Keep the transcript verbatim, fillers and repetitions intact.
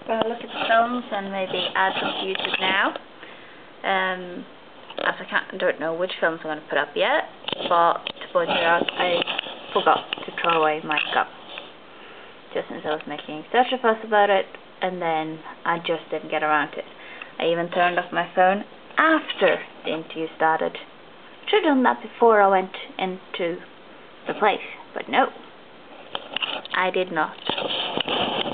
Gonna look at the films and maybe add them to YouTube now. Um, as I can't, I don't know which films I'm going to put up yet, but to point it out, I forgot to throw away my cup. Just since I was making such a fuss about it, and then I just didn't get around to it. I even turned off my phone after the interview started. Should have done that before I went into the place, but no, I did not.